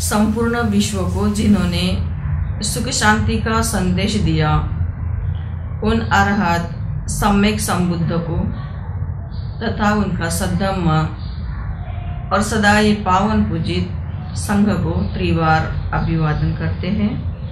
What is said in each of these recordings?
संपूर्ण विश्व को जिन्होंने सुख शांति का संदेश दिया, उन अरहत सम्यक संबुद्ध को तथा उनका सद्धम्म और सदा ये पावन पूजित संघ को त्रिवार अभिवादन करते हैं।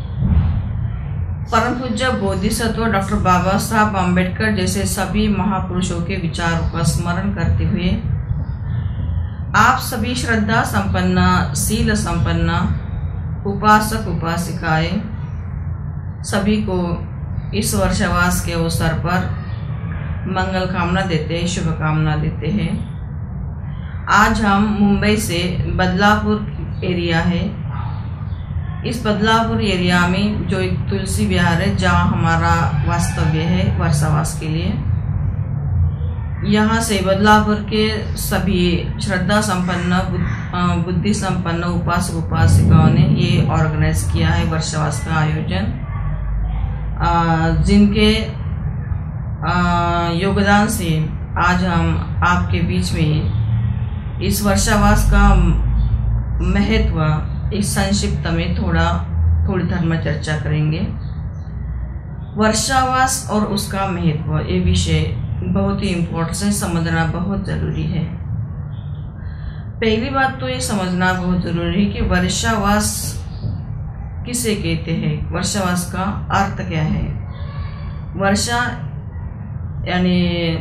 परम पूज्य बोधिसत्व डॉक्टर बाबा साहब अम्बेडकर जैसे सभी महापुरुषों के विचारों का स्मरण करते हुए आप सभी श्रद्धा संपन्न, शील संपन्न उपासक उपासिकाएं सभी को इस वर्षावास के अवसर पर मंगल कामना देते हैं, शुभकामना देते हैं। आज हम मुंबई से बदलापुर एरिया है, इस बदलापुर एरिया में जो एक तुलसी विहार है जहाँ हमारा वास्तव्य है वर्षावास के लिए, यहाँ से बदलापुर के सभी श्रद्धा संपन्न, बुद्धि संपन्न उपासक उपासिकाओं ने ये ऑर्गेनाइज किया है वर्षावास का आयोजन, जिनके योगदान से आज हम आपके बीच में इस वर्षावास का महत्व इस संक्षिप्त में थोड़ी धर्म चर्चा करेंगे। वर्षावास और उसका महत्व ये विषय बहुत ही इम्पोर्टेंट है, समझना बहुत ज़रूरी है। पहली बात तो ये समझना बहुत ज़रूरी है कि वर्षावास किसे कहते हैं, वर्षावास का अर्थ क्या है। वर्षा यानी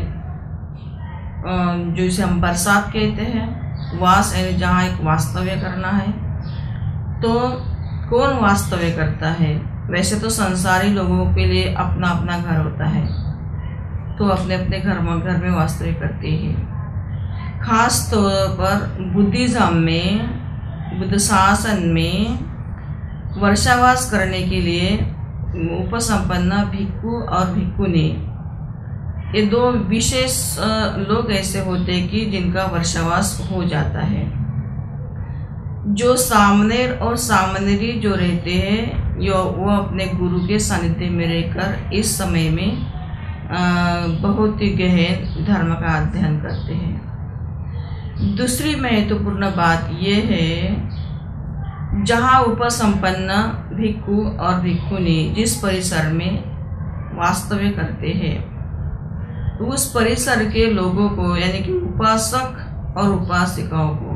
जो इसे हम बरसात कहते हैं, वास यानी जहाँ एक वास्तव्य करना है। तो कौन वास्तव्य करता है? वैसे तो संसारी लोगों के लिए अपना अपना घर होता है, तो अपने अपने घर में वास्तव्य करते हैं। खास तौर पर बुद्धिज्म में, बुद्ध शासन में वर्षावास करने के लिए उपसंपन्न भिक्खु और भिक्खुनी, ये दो विशेष लोग ऐसे होते हैं कि जिनका वर्षावास हो जाता है। जो सामनेर और सामनेरी जो रहते हैं वो अपने गुरु के सानिध्य में रहकर इस समय में बहुत ही गहन धर्म का अध्ययन करते हैं। दूसरी महत्वपूर्ण बात ये है, जहाँ उपसंपन्न भिक्खु और भिक्खुनी जिस परिसर में वास्तव्य करते हैं, उस परिसर के लोगों को यानी कि उपासक और उपासिकाओं को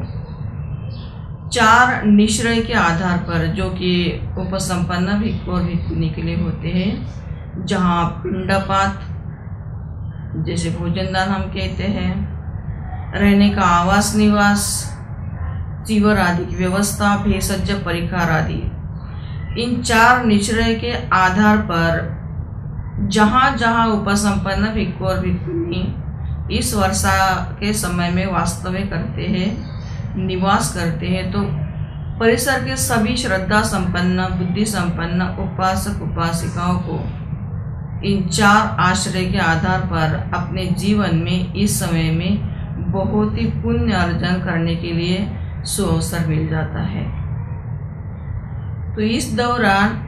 4 निश्चय के आधार पर, जो कि उपसंपन्न भिक्खु और भिक्खुनी के लिए होते हैं, जहाँ पिंडपात जैसे भोजन दान हम कहते हैं, रहने का आवास निवास, चीवर आदि की व्यवस्था, भेषज परिकार आदि, इन 4 निश्चय के आधार पर जहाँ जहाँ उपसंपन्न भिक्खु और भिक्खुनी इस वर्षा के समय में वास्तव्य करते हैं, निवास करते हैं, तो परिसर के सभी श्रद्धा संपन्न, बुद्धि संपन्न उपासक उपासिकाओं को इन 4 आश्रय के आधार पर अपने जीवन में इस समय में बहुत ही पुण्य अर्जन करने के लिए सुअवसर मिल जाता है। तो इस दौरान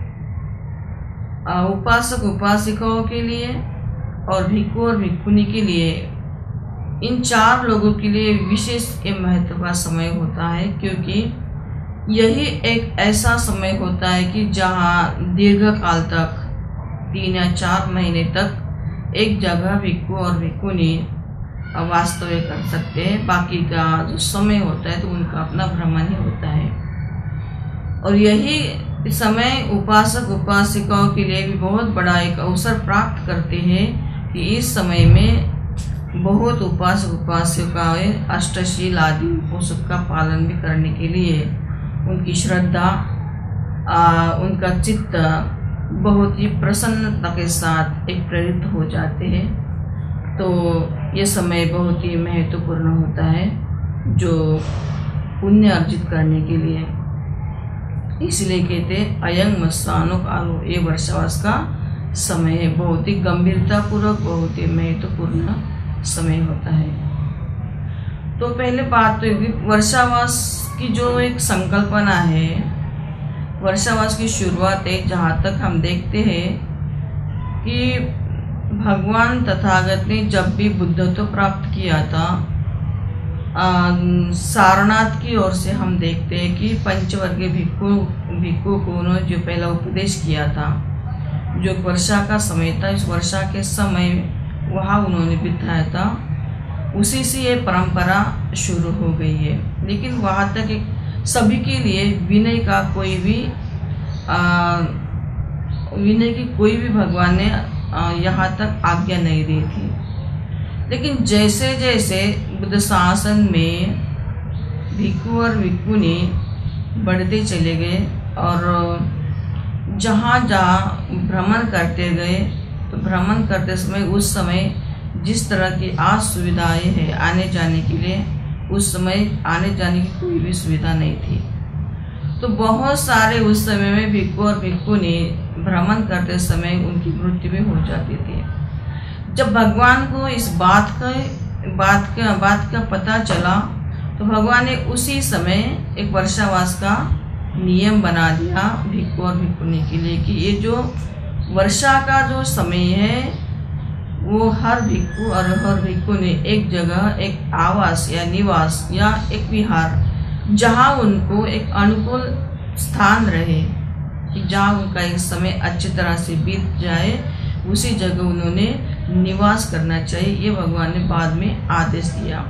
उपासक उपासिकाओं के लिए और भिक्खु और भिक्खुनी के लिए, इन 4 लोगों के लिए विशेष महत्व का समय होता है, क्योंकि यही एक ऐसा समय होता है कि जहाँ दीर्घ काल तक 3 या 4 महीने तक एक जगह भिक्खु और भिक्खुनी वास्तव्य कर सकते हैं। बाकी का जो समय होता है तो उनका अपना भ्रमण ही होता है। और यही समय उपासक उपासिकाओं के लिए भी बहुत बड़ा एक अवसर प्राप्त करते हैं कि इस समय में बहुत उपासक उपासिकाएं अष्टशील आदि उपोषण का पालन भी करने के लिए उनकी श्रद्धा, उनका चित्त बहुत ही प्रसन्नता के साथ एक प्रेरित हो जाते हैं। तो ये समय बहुत ही महत्वपूर्ण होता है जो पुण्य अर्जित करने के लिए। इसलिए कहते हैं अयं मस्सानो कालो, ये वर्षावास का समय है, बहुत ही गंभीरता पूर्वक, बहुत ही महत्वपूर्ण समय होता है। तो पहले बात तो वर्षावास की जो एक संकल्पना है, वर्षावास की शुरुआत है, जहाँ तक हम देखते हैं कि भगवान तथागत ने जब भी बुद्धत्व प्राप्त किया था सारनाथ की ओर से हम देखते हैं कि पंचवर्गीय भिक्षु को उन्होंने जो पहला उपदेश किया था, जो वर्षा का समय था, इस वर्षा के समय वहाँ उन्होंने बिताया था, उसी से ये परंपरा शुरू हो गई है। लेकिन वहाँ तक एक सभी के लिए विनय का कोई भी विनय की कोई भी भगवान ने यहाँ तक आज्ञा नहीं दी थी। लेकिन जैसे जैसे बुद्ध शासन में भिक्षु और भिक्षुनी बढ़ते चले गए और जहाँ जहाँ भ्रमण करते गए, तो भ्रमण करते समय उस समय जिस तरह की आज सुविधाएं हैं आने जाने के लिए, उस समय आने जाने की कोई भी सुविधा नहीं थी। तो बहुत सारे उस समय में भिक्षु और भिक्षुनी भ्रमण करते समय उनकी मृत्यु भी हो जाती थी। जब भगवान को इस बात का पता चला, तो भगवान ने उसी समय एक वर्षावास का नियम बना दिया भिक्षु और भिक्षुनी के लिए कि ये जो वर्षा का जो समय है, वो हर भिक्षु और हर भिक्षुनी एक जगह, एक आवास या निवास या एक विहार, जहाँ उनको एक अनुकूल स्थान रहे, कि जहाँ उनका एक समय अच्छी तरह से बीत जाए, उसी जगह उन्होंने निवास करना चाहिए। ये भगवान ने बाद में आदेश दिया।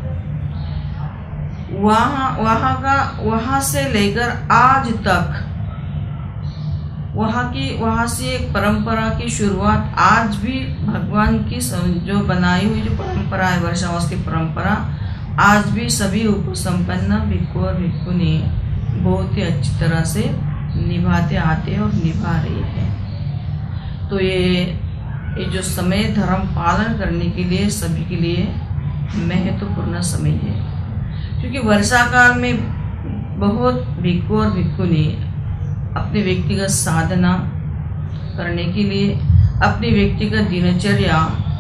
वहाँ से लेकर आज तक वहाँ से एक परंपरा की शुरुआत आज भी भगवान की जो बनाई हुई जो परंपरा है, वर्षावास की परंपरा, आज भी सभी उपसंपन्न भिक्षु और भिक्षुनी बहुत ही अच्छी तरह से निभाते आते और निभा रही है। तो ये जो समय धर्म पालन करने के लिए सभी के लिए महत्वपूर्ण समय है, क्योंकि वर्षा काल में बहुत भिक्षु और भिक्षुनी अपने व्यक्तिगत साधना करने के लिए, अपनी व्यक्तिगत दिनचर्या,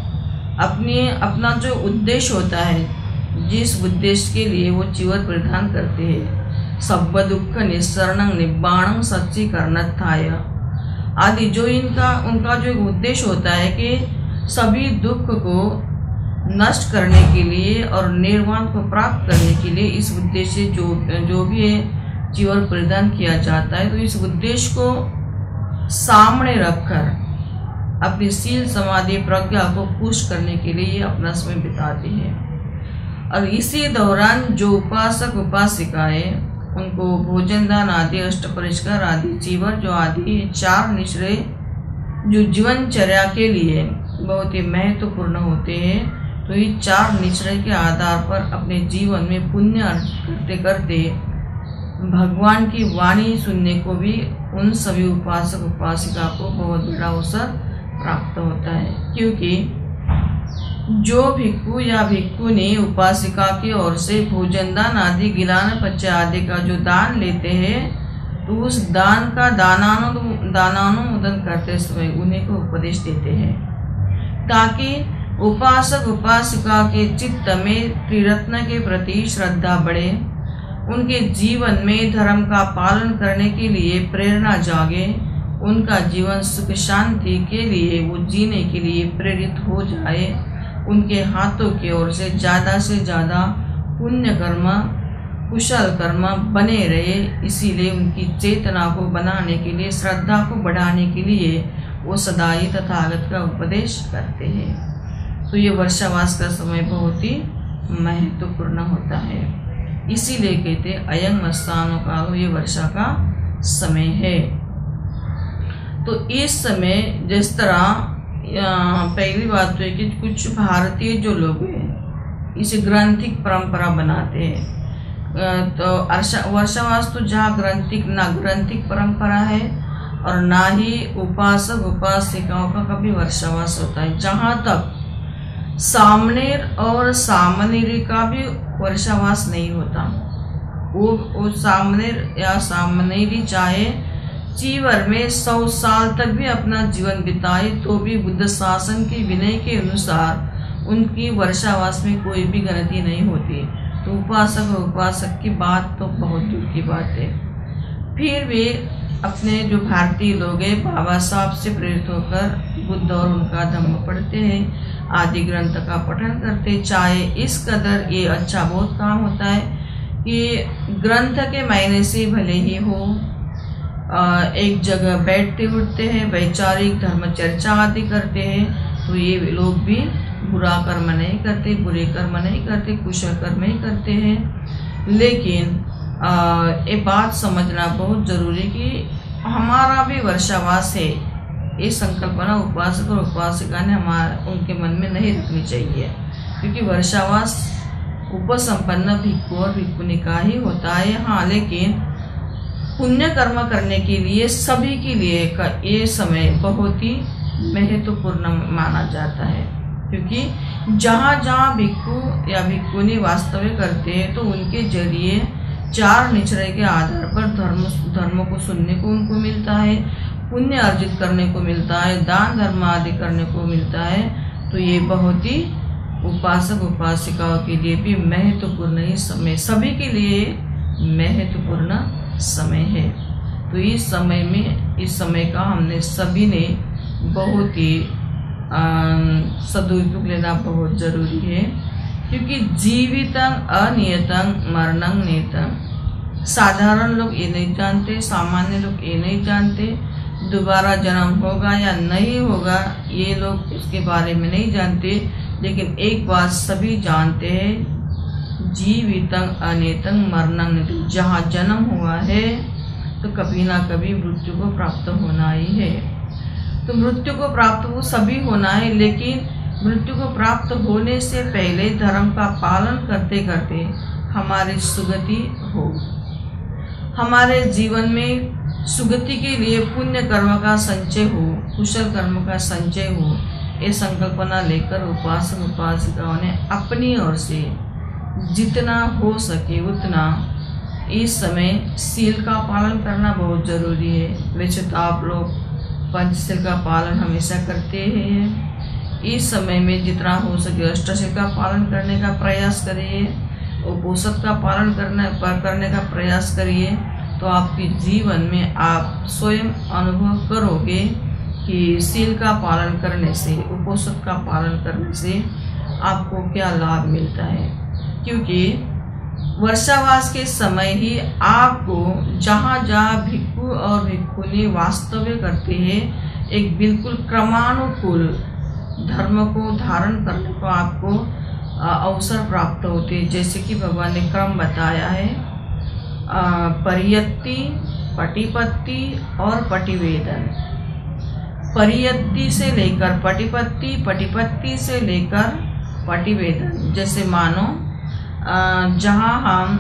अपना जो उद्देश्य होता है, जिस उद्देश्य के लिए वो जीवन परिधान करते हैं, सब दुख निस्सरणं निब्बाणं सच्चीकरणत्थाय आदि, जो उनका जो उद्देश्य होता है कि सभी दुख को नष्ट करने के लिए और निर्वाण को प्राप्त करने के लिए इस उद्देश्य जो भी है जीवन परिधान किया जाता है। तो इस उद्देश्य को सामने रखकर अपनी शील समाधि प्रज्ञा को पुष्ट करने के लिए ये अपना समय बिताते हैं। और इसी दौरान जो उपासक उपासिकाएं, उनको भोजन दान आदि, अष्ट परिष्कार आदि, चीवर जो आदि 4 निश्चय जो जीवनचर्या के लिए बहुत ही महत्वपूर्ण होते हैं, तो ये 4 निश्चय के आधार पर अपने जीवन में पुण्य करते करते भगवान की वाणी सुनने को भी उन सभी उपासक उपासिका को बहुत बड़ा अवसर प्राप्त होता है। क्योंकि जो भिक्षु या भिक्षुनी उपासिका की ओर से भोजन दान आदि, गिलान पच्चय आदि का जो दान लेते हैं, तो उस दान का दानानुमोदन करते समय उन्हीं को उपदेश देते हैं, ताकि उपासक उपासिका के चित्त में त्रिरत्न के प्रति श्रद्धा बढ़े, उनके जीवन में धर्म का पालन करने के लिए प्रेरणा जागे, उनका जीवन सुख शांति के लिए वो जीने के लिए प्रेरित हो जाए, उनके हाथों की ओर से ज़्यादा पुण्य कर्म कुशल कर्म बने रहे। इसीलिए उनकी चेतना को बनाने के लिए, श्रद्धा को बढ़ाने के लिए वो सदा ही तथागत का उपदेश करते हैं। तो ये वर्षावास का समय बहुत ही महत्वपूर्ण होता है। इसीलिए कहते अयं मस्तानो कालो, ये वर्षा का समय है। तो इस समय जिस तरह पहली बात तो है कि कुछ भारतीय जो लोग हैं इसे ग्रंथिक परंपरा बनाते हैं। तो वर्षावास तो जहाँ ग्रंथिक परंपरा है और ना ही उपासक उपासिकाओं का कभी वर्षावास होता है। जहाँ तक सामनेर और सामनेरी का भी वर्षावास नहीं होता। वो सामनेर या सामनेरी चाहे चीवर में 100 साल तक भी अपना जीवन बिताए, तो भी बुद्ध शासन के विनय के अनुसार उनकी वर्षावास में कोई भी गलती नहीं होती। तो उपासक और उपासक की बात तो बहुत दूर की बात है। फिर भी अपने जो भारतीय लोग हैं, बाबा साहब से प्रेरित होकर बुद्ध और उनका धम्म पढ़ते हैं, आदि ग्रंथ का पठन करते। चाहे इस कदर ये अच्छा बहुत काम होता है कि ग्रंथ के महीने से भले ही हो, एक जगह बैठते उठते हैं, वैचारिक धर्म चर्चा आदि करते हैं, तो ये लोग भी बुरा कर्म नहीं करते, बुरे कर्म नहीं करते, कुशल कर्म ही करते हैं। लेकिन ये बात समझना बहुत जरूरी कि हमारा भी वर्षावास है, ये संकल्पना उपासक और उपासिका ने उनके मन में नहीं रखनी चाहिए, क्योंकि वर्षावास उपसंपन्न भिक्खु और भिक्खुनी का ही होता है। हाँ, लेकिन पुण्य कर्म करने के लिए सभी के लिए का ये समय बहुत ही महत्वपूर्ण माना जाता है, क्योंकि जहाँ जहाँ भिक्खु या भिक्खुनी वास्तव्य करते हैं तो उनके जरिए 4 निश्चय के आधार पर धर्म को सुनने को उनको मिलता है, पुण्य अर्जित करने को मिलता है, दान धर्म आदि करने को मिलता है। तो ये बहुत ही उपासक उपासिकाओं के लिए भी महत्वपूर्ण ही समय, सभी के लिए महत्वपूर्ण समय है। तो इस समय में, इस समय का हमने सभी ने बहुत ही सदुपयोग लेना बहुत जरूरी है, क्योंकि जीवितं अनियतं मरणं नियतं। साधारण लोग ये नहीं जानते, सामान्य लोग ये नहीं जानते, दोबारा जन्म होगा या नहीं होगा ये लोग इसके बारे में नहीं जानते। लेकिन एक बात सभी जानते हैं, जीवितं अनियतं मरणं नियतं। जहाँ जन्म हुआ है तो कभी ना कभी मृत्यु को प्राप्त होना ही है। तो मृत्यु को प्राप्त वो सभी होना है, लेकिन मृत्यु को प्राप्त होने से पहले धर्म का पालन करते करते हमारी सुगति हो, हमारे जीवन में सुगति के लिए पुण्य कर्म का संचय हो, कुशल कर्म का संचय हो, ये संकल्पना लेकर उपासक उपासिकाओं ने अपनी ओर से जितना हो सके उतना इस समय सील का पालन करना बहुत जरूरी है। वैसे तो आप लोग पंचशील का पालन हमेशा करते हैं, इस समय में जितना हो सके अष्टशील का पालन करने का प्रयास करिए, उपोषण का पालन करने का प्रयास करिए। तो आपके जीवन में आप स्वयं अनुभव करोगे कि सील का पालन करने से, उपोषण का पालन करने से आपको क्या लाभ मिलता है। क्योंकि वर्षावास के समय ही आपको जहाँ जहाँ भिक्खु और भिक्खुनी वास्तव्य करते हैं, एक बिल्कुल क्रमानुकूल धर्म को धारण करने को आपको अवसर प्राप्त होते हैं। जैसे कि भगवान ने क्रम बताया है, परियत्ति, पटिपत्ति और पटिवेदन। परियत्ति से लेकर पटिपत्ति, पटिपत्ति से लेकर पटिवेदन। जैसे मानो जहाँ हम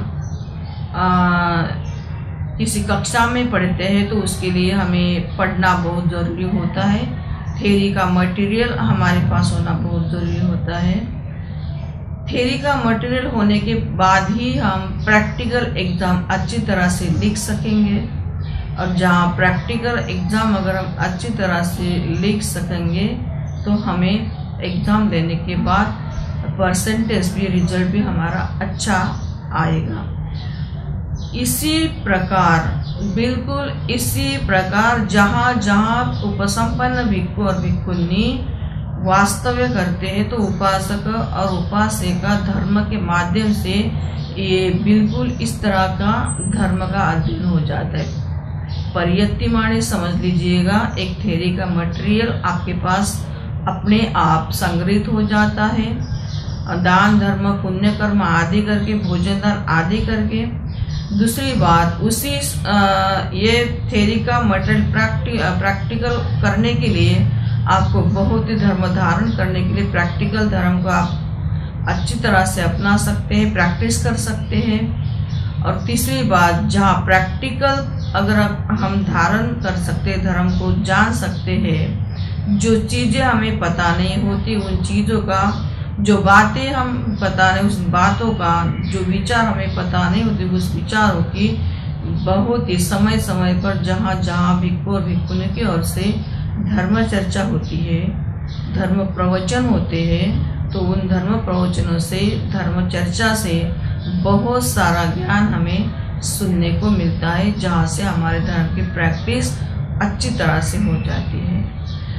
किसी कक्षा में पढ़ते हैं तो उसके लिए हमें पढ़ना बहुत ज़रूरी होता है, थ्योरी का मटेरियल हमारे पास होना बहुत ज़रूरी होता है। थ्योरी का मटेरियल होने के बाद ही हम प्रैक्टिकल एग्ज़ाम अच्छी तरह से लिख सकेंगे, और जहाँ प्रैक्टिकल एग्ज़ाम अगर हम अच्छी तरह से लिख सकेंगे तो हमें एग्ज़ाम देने के बाद परसेंटेज भी, रिजल्ट भी हमारा अच्छा आएगा। इसी प्रकार, बिल्कुल इसी प्रकार जहाँ जहाँ उपसंपन्न भिक्खु और भिक्खुनी वास्तव्य करते हैं तो उपासक और उपासिका धर्म के माध्यम से ये बिल्कुल इस तरह का धर्म का अध्ययन हो जाता है। परियत्ति माने समझ लीजिएगा, एक थ्योरी का मटेरियल आपके पास अपने आप संग्रहित हो जाता है, दान धर्म पुण्य कर्म आदि करके, भोजन दान आदि करके। दूसरी बात, उसी ये थ्योरी का मटेरियल प्रैक्टिकल करने के लिए आपको बहुत ही धर्म धारण करने के लिए प्रैक्टिकल धर्म को आप अच्छी तरह से अपना सकते हैं, प्रैक्टिस कर सकते हैं। और तीसरी बात, जहाँ प्रैक्टिकल अगर हम धारण कर सकते हैं, धर्म को जान सकते हैं, जो चीज़ें हमें पता नहीं होती उन चीज़ों का, जो बातें हम पता नहीं, उस बातों का, जो विचार हमें पता नहीं होती उस विचारों की बहुत ही समय समय पर जहाँ जहाँ भिक्खु और भिक्खुनी की ओर से धर्म चर्चा होती है, धर्म प्रवचन होते हैं, तो उन धर्म प्रवचनों से, धर्म चर्चा से बहुत सारा ज्ञान हमें सुनने को मिलता है, जहाँ से हमारे धर्म की प्रैक्टिस अच्छी तरह से हो जाती है।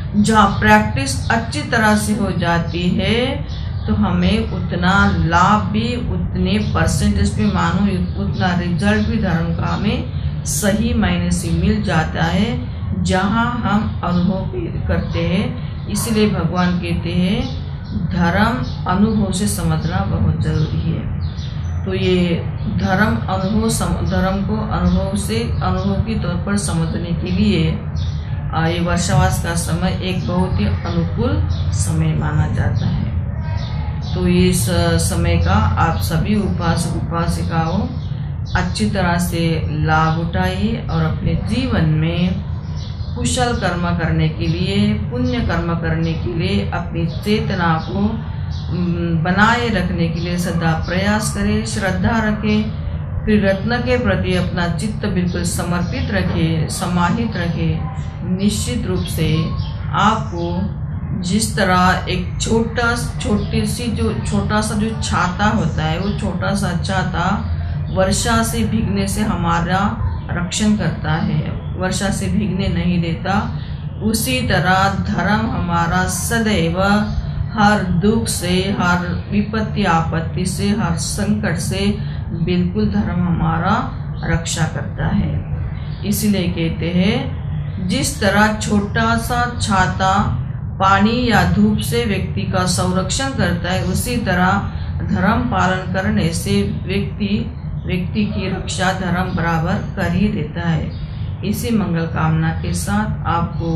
जहाँ प्रैक्टिस अच्छी तरह से हो जाती है तो हमें उतना लाभ भी, उतने परसेंटेज पे मानो उतना रिजल्ट भी धर्म का हमें सही मायने से मिल जाता है जहाँ हम अनुभव करते हैं। इसलिए भगवान कहते हैं धर्म अनुभव से समझना बहुत ज़रूरी है। तो ये धर्म को अनुभव के तौर पर समझने के लिए ये वर्षावास का समय एक बहुत ही अनुकूल समय माना जाता है। तो इस समय का आप सभी उपासक उपासिकाओं अच्छी तरह से लाभ उठाइए और अपने जीवन में कुशल कर्म करने के लिए, पुण्य कर्म करने के लिए, अपनी चेतना को बनाए रखने के लिए सदा प्रयास करें, श्रद्धा रखें, त्रिरत्न के प्रति अपना चित्त बिल्कुल समर्पित रखें, समाहित रखें। निश्चित रूप से आपको जिस तरह एक छोटा सा जो छाता होता है, वो छोटा सा छाता वर्षा से भीगने से हमारा रक्षण करता है, वर्षा से भीगने नहीं देता, उसी तरह धर्म हमारा सदैव हर दुख से, हर विपत्ति आपत्ति से, हर संकट से बिल्कुल धर्म हमारा रक्षा करता है। इसलिए कहते हैं जिस तरह छोटा सा छाता पानी या धूप से व्यक्ति का संरक्षण करता है, उसी तरह धर्म पालन करने से व्यक्ति की रक्षा धर्म बराबर कर ही देता है। इसी मंगल कामना के साथ आपको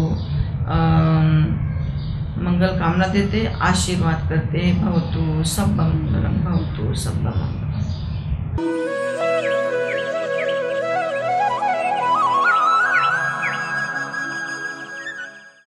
मंगल कामना देते, आशीर्वाद करते। भवतु सब मंगलम, भवतु सब मंगलम।